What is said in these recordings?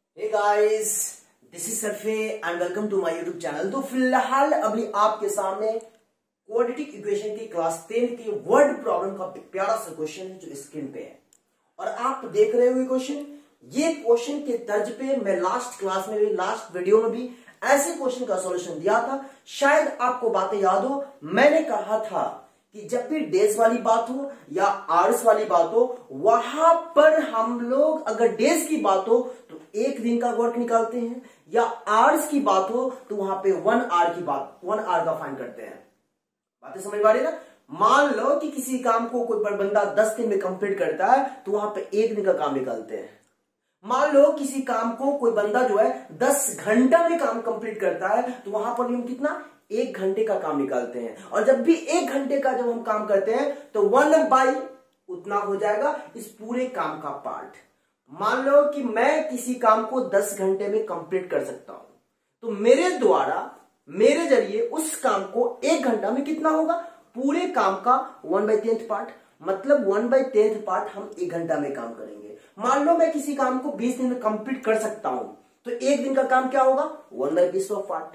Hey guys, this is सरफे and welcome to my YouTube channel. तो फिलहाल अभी आपके सामने क्वाड्रेटिक इक्वेशन की क्लास 10 की वर्ड प्रॉब्लम का प्यारा सा क्वेश्चन है जो स्क्रीन पे है और आप देख रहे हो क्वेश्चन। ये क्वेश्चन के तर्ज पे मैं लास्ट क्लास में भी, लास्ट वीडियो में भी ऐसे क्वेश्चन का सॉल्यूशन दिया था। शायद आपको बातें याद हो, मैंने कहा था कि जब भी डेज वाली बात हो या आवर्स वाली बात हो, वहां पर हम लोग अगर डेज की बात हो तो एक दिन का वर्क निकालते हैं, या आवर्स की बात हो तो वहां पे 1 आवर का फाइंड करते हैं। बातें समझ में आ रही है ना। मान लो कि किसी काम को कोई बंदा 10 दिन में कंप्लीट करता है तो वहां पे एक दिन का काम निकालते हैं। मान लो किसी काम को कोई बंदा जो है 10 घंटा में काम कंप्लीट करता है तो वहां पर हम कितना 1 घंटे का काम निकालते हैं। और जब भी 1 घंटे का जब हम काम करते हैं तो 1/, उतना हो जाएगा इस पूरे काम का पार्ट। मान लो कि मैं किसी काम को 10 घंटे में कंप्लीट कर सकता हूं तो मेरे द्वारा, मेरे जरिए उस काम को 1 घंटा में कितना होगा, पूरे काम का 1/10 पार्ट। मतलब 1/10 पार्ट हम 1 घंटा में काम करेंगे। मान लो मैं किसी काम को 20 दिन में कंप्लीट कर सकता हूं तो एक दिन का काम क्या होगा, 1/20 पार्ट।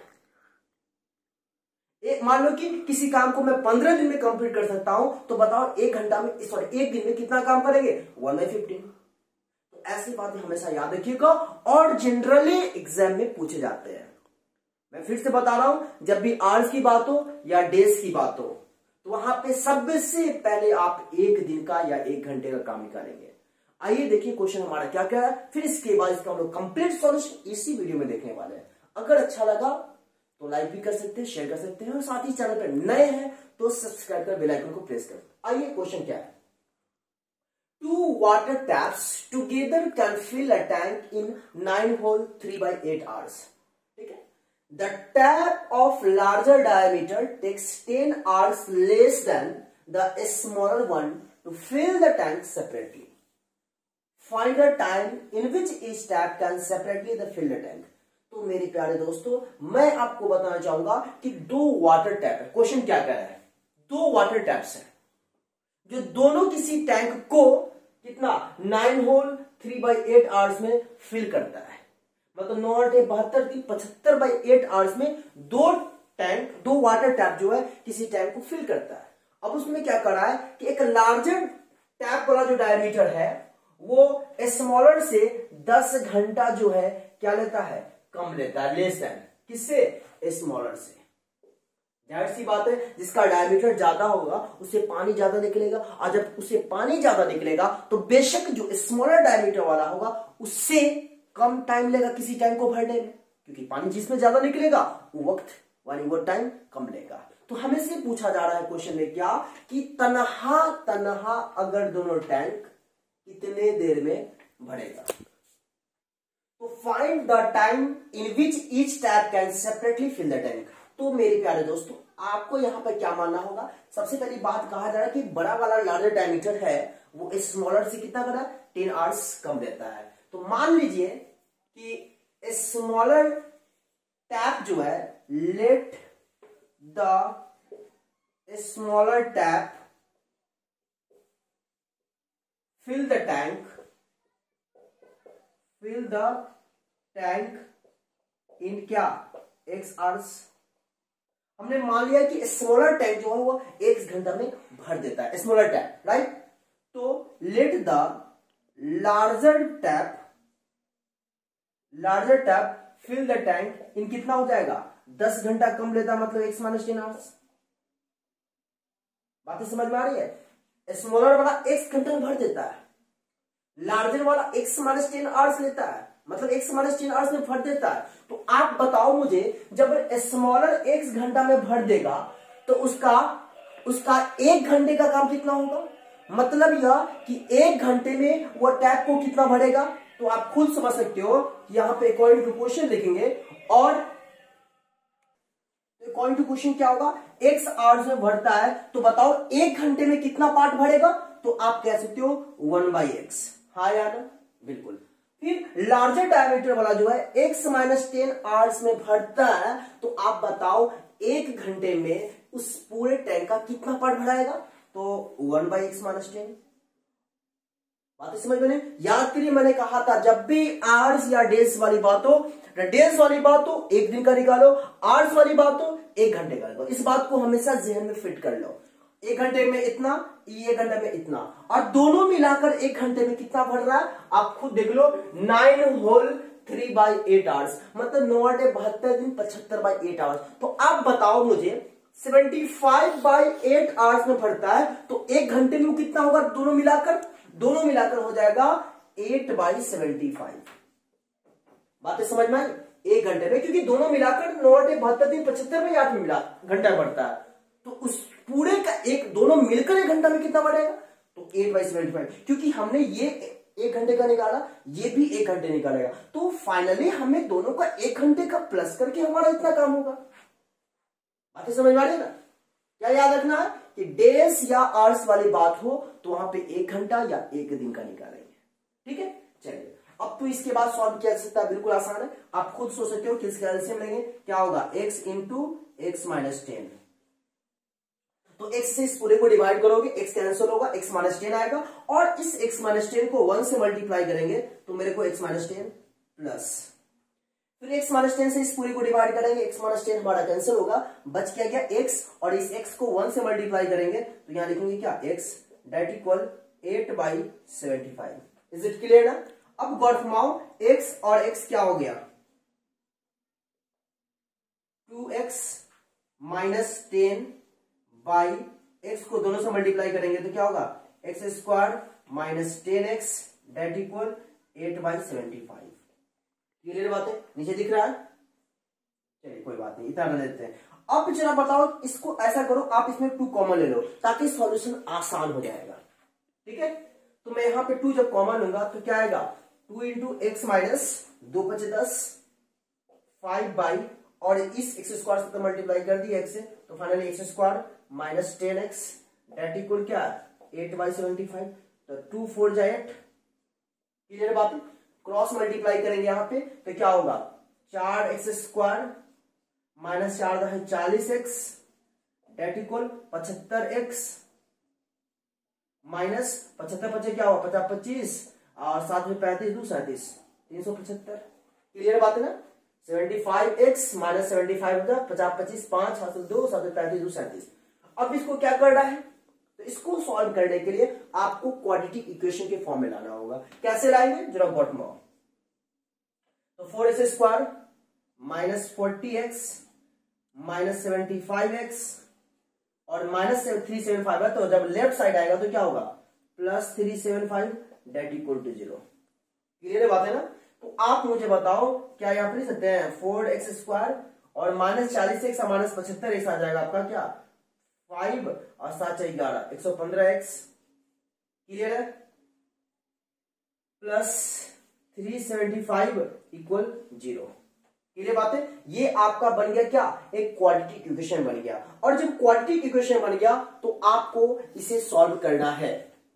मान लो कि किसी काम को मैं 15 दिन में कंप्लीट कर सकता हूं तो बताओ एक दिन में कितना काम करेंगे, 1/15। तो ऐसी बातें हमेशा याद रखिएगा और जनरली एग्जाम में पूछे जाते हैं। मैं फिर से बता रहा हूं, जब भी आवर्स की बात हो या डेज की बात हो तो वहां पे सबसे पहले आप एक दिन का या 1 घंटे का काम निकालेंगे। आइए देखिए क्वेश्चन हमारा क्या क्या है, फिर इसके बाद इसका हम लोग कंप्लीट सॉल्यूशन इसी वीडियो में देखने वाले हैं। अगर अच्छा लगा तो लाइक भी कर सकते हैं, शेयर कर सकते हैं और साथ ही चैनल पर नए हैं तो सब्सक्राइब कर बेल आइकन को प्रेस कर। आइए क्वेश्चन क्या है। 2 water taps together can fill a tank in 9 hole 3/8 hours. ठीक है। The tap of larger diameter takes 10 hours less than the smaller one to fill the tank separately. Find the time in which each tap can separately fill the tank. तो मेरे प्यारे दोस्तों, मैं आपको बताना चाहूंगा कि 2 वाटर टैप है। क्वेश्चन क्या कह रहा है, 2 वाटर टैप्स है जो दोनों किसी टैंक को कितना 9 होल 3/8 आवर्स में फिल करता है। मतलब 9 8 72 3 75/8 आवर्स में दो वाटर टैप जो है किसी टैंक को फिल करता है। अब उसमें क्या कर रहा है कि एक लार्जर टैप वाला जो डायमीटर है वो स्मॉलर से 10 घंटा जो है क्या लेता है, कम लेता है, लेस देन किससे, स्मॉलर से। जाहिर सी बात है, जिसका डायमीटर ज्यादा होगा उससे पानी ज्यादा निकलेगा, और जब उससे पानी ज्यादा निकलेगा तो बेशक जो स्मॉलर डायमीटर वाला होगा उससे कम टाइम लेगा किसी टैंक को भरने में, क्योंकि पानी जिसमें ज्यादा निकलेगा वो टाइम कम लेगा। तो हमें से पूछा जा रहा है क्वेश्चन में क्या कि तनहा अगर दोनों टैंक कितने देर में भरेगा। तो find the time in which each tap can separately fill the tank. तो मेरे प्यारे दोस्तों, आपको यहां पर क्या मानना होगा, सबसे पहली बात कहा जा रहा है कि बड़ा वाला लार्जर डायमीटर है वो स्मॉलर से कितना बड़ा, 10 आवर्स कम देता है। तो मान लीजिए कि स्मॉलर टैप जो है, let the smaller tap fill the tank in क्या, x hours। हमने मान लिया कि स्मॉलर टैंक जो है वो 1 घंटा में भर देता है, स्मॉलर टैप, राइट। तो let the larger tap fill the tank in कितना हो जाएगा, 10 घंटा कम लेता, मतलब x - 10 आवर्स। बातें समझ में आ रही है। स्मॉलर वाला 1 घंटा में भर देता है, लार्जर वाला x - 10 आवर्स लेता है, मतलब x - 10 आवर्स में भर देता है। तो आप बताओ मुझे, जब स्मॉलर 1 घंटा में भर देगा तो उसका 1 घंटे का काम कितना होगा। मतलब यह कि 1 घंटे में वो टैप को कितना भरेगा। तो आप खुद समझ सकते हो कि यहां पे अकॉर्डिंग टू क्वेश्चन लिखेंगे, और अकॉर्डिंग टू क्वेश्चन क्या होगा, x आवर्स में भरता है तो बताओ 1 घंटे में कितना पार्ट भरेगा। तो आप कह सकते हो 1/x। हाँ या ना, बिल्कुल। फिर लार्जर डायमीटर वाला जो है x - 10 आवर्स में भरता है, तो आप बताओ 1 घंटे में उस पूरे टैंक का कितना पार्ट भराएगा। तो 1/x - 10। बात समझ में नहीं? याद करिए, मैंने कहा था जब भी आवर्स या डेज वाली बात हो, डेज वाली बात हो एक दिन का निकालो, आवर्स वाली बात हो एक घंटे का निकालो। इस बात को हमेशा जहन में फिट कर लो। एक घंटे में इतना, ये एक घंटे में इतना, और दोनों मिलाकर एक घंटे में कितना बढ़ रहा है आप खुद देख लो। 9 होल 3/8 आवर्स, मतलब 9 8 72 दिन 75/8 आवर्स। तो आप बताओ मुझे 75/8 आवर्स में बढ़ता है तो एक घंटे में कितना होगा? दोनों मिलाकर हो जाएगा 8/75। बातें समझ में आई? एक घंटे में, क्योंकि दोनों मिलाकर 9 8 72 दिन 75/8 में मिला घंटा बढ़ता है, तो उस पूरे का एक दोनों मिलकर एक घंटा में कितना बढ़ेगा? तो 8/75, क्योंकि हमने ये एक घंटे का निकाला, ये भी एक घंटे निकालेगा, तो फाइनली हमें दोनों का एक घंटे का प्लस करके हमारा इतना काम होगा। बातें समझ में आ रही है ना? क्या याद रखना है कि डेज या आवर्स वाली बात हो तो वहां पे एक घंटा या एक दिन का निकालेंगे। ठीक है, चलिए अब तो इसके बाद सॉल्व किया जा सकता है, बिल्कुल आसान है। आप खुद सोच सकते हो कि इसका एलसीएम लेंगे, क्या होगा? x into x minus 10। तो x से इस पूरे को डिवाइड करोगे, x कैंसिल होगा, x माइनस 10 आएगा, और इस x माइनस 10 को 1 से मल्टीप्लाई करेंगे तो मेरे को x माइनस 10 प्लस, फिर x माइनस 10 से इस पूरे को डिवाइड करेंगे, x माइनस 10 हमारा कैंसिल होगा, बच क्या गया x, और इस x को 1 से मल्टीप्लाई करेंगे तो यहां लिखेंगे क्या? x that equal 8/75। Is it clear ना? अब गॉट फॉर्माओ x और x क्या हो गया? 2x माइनस 10 बाई x को दोनों से मल्टीप्लाई करेंगे तो क्या होगा? x square minus 10x that equal 8/75। Clear बात है? नीचे दिख रहा है? चलिए कोई बात नहीं, इतना लेते हैं। अब जरा बताओ, इसको ऐसा करो, आप इसमें 2 कॉमन ले लो ताकि सॉल्यूशन आसान हो जाएगा। ठीक है, तो मैं यहां पे 2 जब कॉमन लूंगा तो क्या आएगा? 2 इंटू एक्स माइनस 2 × 10 5 बाई, और इस एक्स स्क्वायर से तो मल्टीप्लाई कर दिया x से, तो finally x square minus 10x that equal क्या? 8/75। तो 2 4 जा 8। क्लियर बात है? क्रॉस मल्टीप्लाई करेंगे यहां पे तो क्या होगा? 4x स्क्वायर माइनस 4 है 40x date equal 75x minus 75 5 क्या होगा? 50 25, और 7 में 35 2 37 375। क्लियर बात है ना? 75x minus 75 50 25 5 7 2 7 35 2 37। अब इसको क्या करना है? तो इसको सॉल्व करने के लिए आपको क्वाड्रेटिक इक्वेशन के फॉर्म में लाना होगा। कैसे लाएंगे? जरा बॉटम आओ। तो 4x square minus 40x minus 75x और माइनस 375 है, तो जब लेफ्ट साइड आएगा तो क्या होगा? Plus 375 that equal to 0। Clear बात है ना? तो आप मुझे बताओ, क्या यहां पर लिख सकते हैं 4x स्क्वायर और माइनस 40x और माइनस 75x आ जाएगा आपका क्या? 5 और 7 11 115x। क्लियर है? Plus 375 equal 0। क्लियर बात है? ये आपका बन गया क्या? एक क्वाड्रेटिक इक्वेशन बन गया। और जब क्वाड्रेटिक इक्वेशन बन गया तो आपको इसे सॉल्व करना है।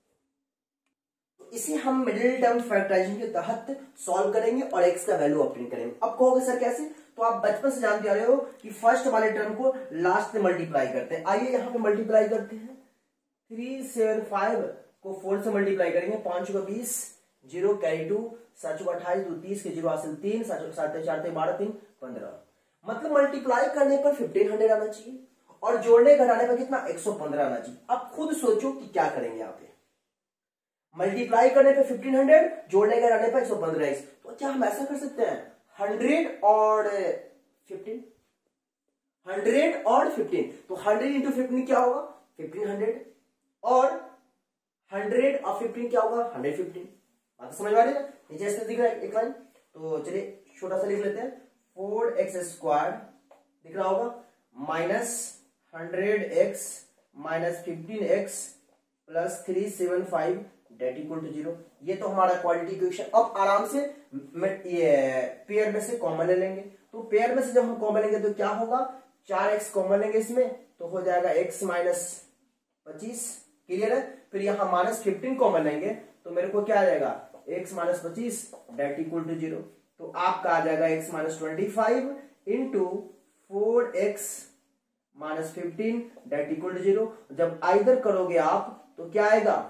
इसे हम मिडिल टर्म फैक्टराइजेशन के तहत सॉल्व करेंगे और x का वैल्यू ऑब्टेन करेंगे। अब कहोगे सर कैसे? तो आप बचपन से जानते आ रहे हो कि फर्स्ट वाले टर्म को लास्ट से मल्टीप्लाई करते हैं। आइए यहां पे मल्टीप्लाई करते हैं। 375 को 4 से मल्टीप्लाई करेंगे, 5 को 20 0 कैरी 2 7 को 28 2 30 के 0 हासिल 3 7 4 12 3 15। मतलब मल्टीप्लाई करने पर 1500 आना चाहिए और जोड़ने घटाने पर कितना? 115 आना चाहिए। अब खुद सोचो कि क्या करेंगे यहाँ पे। मल्टीप्लाई करने पे 1500, जोड़ने का रहने पे 115x। तो क्या हम ऐसा कर सकते हैं 100 और 15? 100 और 15, तो 100 इंटू 15 क्या होगा? 1500, और 100 और 15 क्या होगा? 115। बात समझ में आ रही है? नीचे ऐसे दिख रहा है एक लाइन, तो चलिए छोटा सा लिख लेते हैं। 4x स्क्वायर दिख रहा होगा minus 100x minus 15x plus 375 that equal to 0। ये तो हमारा क्वाड्रेटिक इक्वेशन। अब आराम से ये पेयर में से कॉमन ले लेंगे। तो पेयर में से जब हम कॉमन लेंगे तो क्या होगा? 4x कॉमन लेंगे इसमें तो हो जाएगा x माइनस 25। क्लियर है? फिर यहां माइनस 15 कॉमन लेंगे तो मेरे को क्या आ जाएगा? x minus 25 that equal to 0। तो आपका आ जाएगा x minus 25 into 4x minus 15 that equal to 0। जब आइदर करोगे आप तो क्या आएगा?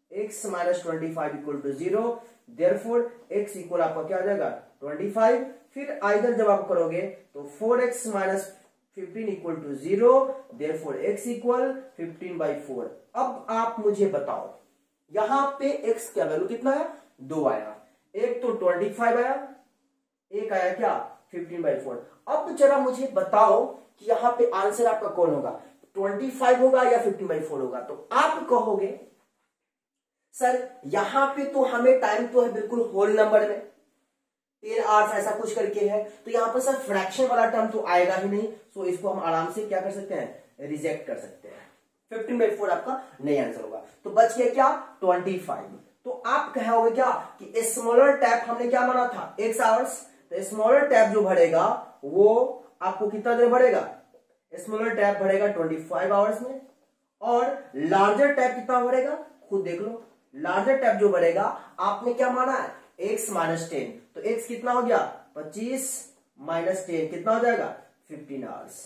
x minus 25 equal to 0, therefore x equal आपका क्या आ जाएगा 25। फिर इधर जब आप करोगे तो 4x minus 15 equal to 0, therefore x equal 15/4। अब आप मुझे बताओ यहां पे x का वैल्यू कितना है, 2 आया, एक तो 25 आया, एक आया क्या 15/4। अब जरा मुझे बताओ कि यहां पे आंसर आपका कौन होगा, 25 होगा या 15/4 होगा। तो आप कहोगे सर यहां पे तो हमें टाइम तो है बिल्कुल होल नंबर में, 10 आवर्स ऐसा कुछ करके है, तो यहां पर सर फ्रैक्शन वाला टर्म तो आएगा ही नहीं, सो इसको हम आराम से क्या कर सकते हैं, रिजेक्ट कर सकते हैं। 15/4 आपका नहीं आंसर होगा। तो बच गया क्या 25। तो आप कहोगे क्या कि स्मॉलर टैप हमने क्या माना था x आवर्स, तो स्मॉलर टैप जो भरेगा वो आपको कितना देर भरेगा, स्मॉलर टैप भरेगा 25 आवर्स में, और लार्जर टैप कितना भरेगा खुद देख लो। लार्जर टैप जो भरेगा आपने क्या माना है x माइनस 10, तो x कितना हो गया 25 माइनस 10 कितना हो जाएगा 15 आवर्स।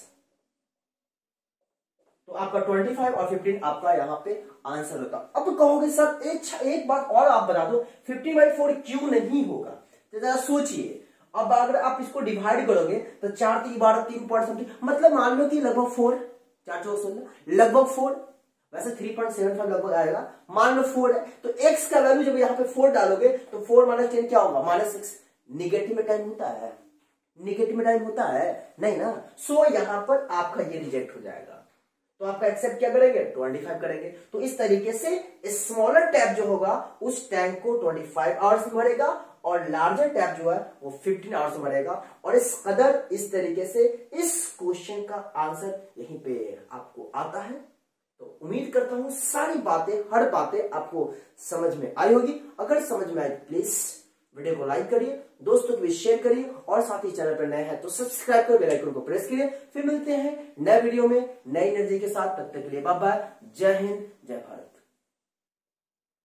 तो आपका 25 और 15 आपका यहां पे आंसर होता। अब तो कहोगे सर एक बात और आप बता दो 15/4 क्यों नहीं होगा, तो जरा सोचिए। अब अगर आप इसको डिवाइड करोगे तो 4 3 12 3 पॉइंट समथिंग, मतलब मान लो कि लगभग 4, 4 4 16 लगभग 4, वैसे 3.75 लगभग आएगा, मान लो 4 है, तो x का वैल्यू जब यहाँ पे 4 डालोगे तो 4 माइनस 10 क्या होगा -6। निगेटिव में टाइम होता है, निगेटिव में टाइम होता है नहीं ना, सो यहां पर आपका ये रिजेक्ट हो जाएगा। तो आपका एक्सेप्ट क्या करेंगे 25 करेंगे। तो इस तरीके से स्मॉलर टैप जो होगा उस टैंक को 25 आवर्स में भरेगा, और लार्जर टैप जो है वो 15 आवर्स में भरेगा। और इस कदर इस तरीके से इस क्वेश्चन का आंसर यहीं पे आपको आता है। तो उम्मीद करता हूं सारी बातें, हर बातें आपको समझ में आई होगी। अगर समझ में आई प्लीज वीडियो को लाइक करिए, दोस्तों को भी शेयर करिए, और साथ ही चैनल पर नए हैं तो सब्सक्राइब कर बेल आइकन को प्रेस करिए। फिर मिलते हैं नए वीडियो में नई एनर्जी के साथ, तब तक के लिए बाय बाय, जय हिंद जय भारत।